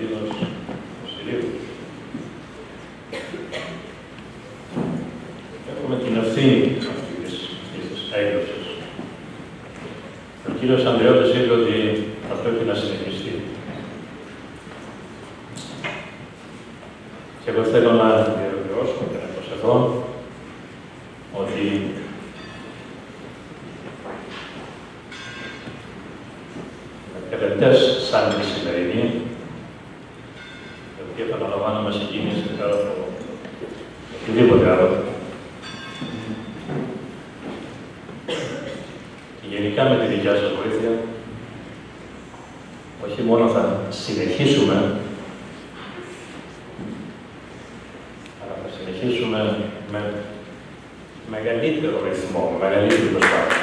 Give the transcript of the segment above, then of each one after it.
Κωνσταντίνος Συρίου. Έχουμε την ευθύνη αυτής της έκδοσης. Ο κύριος Ανδριώτης είπε ότι θα πρέπει να συνεχιστεί. Και εγώ θέλω να διαβεβαιώσω και να προσθεθώ ότι μελετές σαν τη σημερινή, η οποία επαναλαμβάνω μας συγκίνησε πέρα από οτιδήποτε άλλο, και γενικά με τη δικιά σας βοήθεια, όχι μόνο θα συνεχίσουμε, αλλά θα συνεχίσουμε με μεγαλύτερο ρυθμό, με μεγαλύτερη προσπάθεια.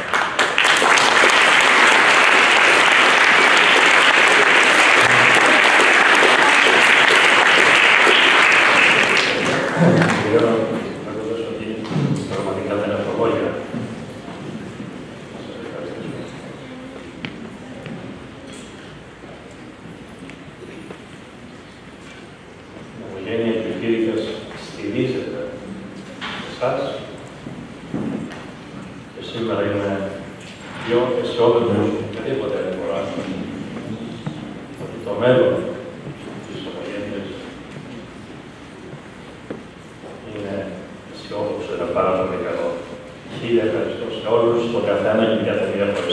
Πραγματικά δεν έχω λόγια. Η οικογένεια Πυρκήρικας στηρίζεται σε εσάς και σήμερα είμαι πιο αισιόδοξος οποιαδήποτε άλλη φορά ότι το μέλλον της οικογένειας είναι αισιόδοξο, είναι πάρα πολύ καλό. Χίλια ευχαριστώ σε όλους, τον καθένα και για τα μία φορές.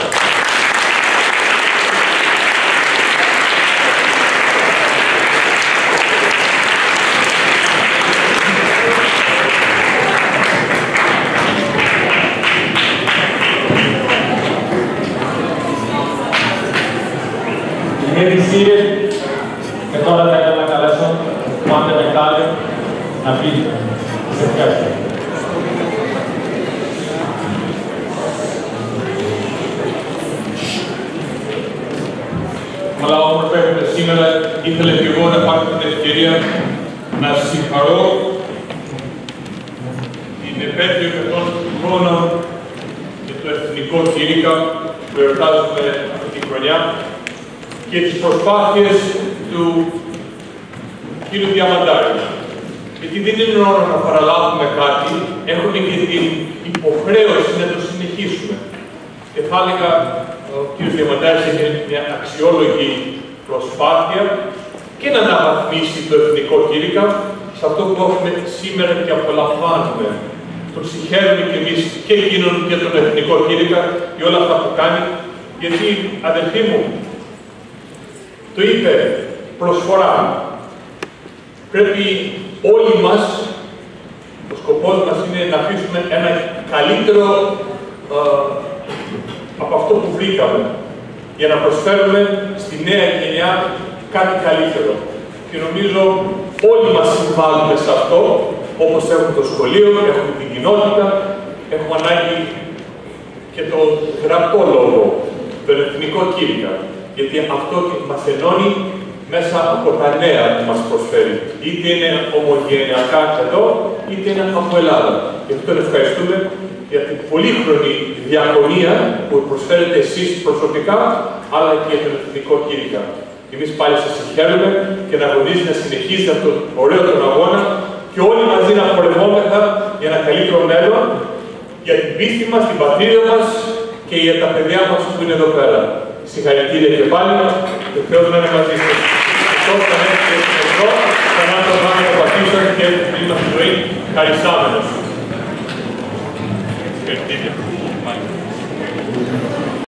Maybe seated, και τώρα θα ήθελα να καλέσω τον Άντε Μεχτάλη να πει σε ευχαριστώ. Αλλά όμως πρέπει σήμερα ήθελα και εγώ να πάρω την ευκαιρία να συγχαρώ την επέτειο 100 χρόνων και το Εθνικό Κήρυκα που εορτάζουμε αυτή τη χρονιά και τις προσπάθειες του κ. Διαμαντάρη. Γιατί δεν είναι ώρα να παραλάβουμε κάτι, έχουμε και την υποχρέωση να το συνεχίσουμε. Και θα έλεγα, ο κ. Διαμαντάρης έχει μια αξιόλογη προσπάθεια και να αναβαθμίσει το Εθνικό Κήρυκα σε αυτό που έχουμε σήμερα και απολαμβάνουμε. Τον συγχαίρουμε κι εμείς και εκείνον και τον Εθνικό Κήρυκα για όλα αυτά που κάνει, γιατί, αδελφοί μου, το είπε, προσφορά. Πρέπει όλοι μας, ο σκοπός μας είναι να αφήσουμε ένα καλύτερο από αυτό που βρήκαμε, για να προσφέρουμε στη νέα γενιά κάτι καλύτερο. Και νομίζω όλοι μας συμβάλλουμε σε αυτό, όπως έχουμε το σχολείο, έχουμε την κοινότητα, έχουμε ανάγκη και το γραπτό λόγο, τον Εθνικό Κήρυκα. Γιατί αυτό μας ενώνει μέσα από τα νέα που μας προσφέρει. Είτε είναι ομογενειακά εδώ, είτε είναι από Ελλάδα. Γι' αυτό ευχαριστούμε για την πολύχρονη διακονία που προσφέρετε εσείς προσωπικά, αλλά και για τον Εθνικό Κήρυκα. Εμείς πάλι σας συγχαίρουμε και να αγωνίζετε να συνεχίσετε αυτόν τον ωραίο τον αγώνα και όλοι μαζί να πορευόμεθα για ένα καλύτερο μέλλον, για την πίστη μας, την πατρίδα μας και για τα παιδιά μας που είναι εδώ πέρα. Συγχαρητήρια και πάλι και ο Θεός να είναι μαζί σας. Ευχαριστώ θα έρθει εδώ, ξανά το πάμε να πατήσουν και την μας ζωή χαρισάμενος. Συγχαρητήρια.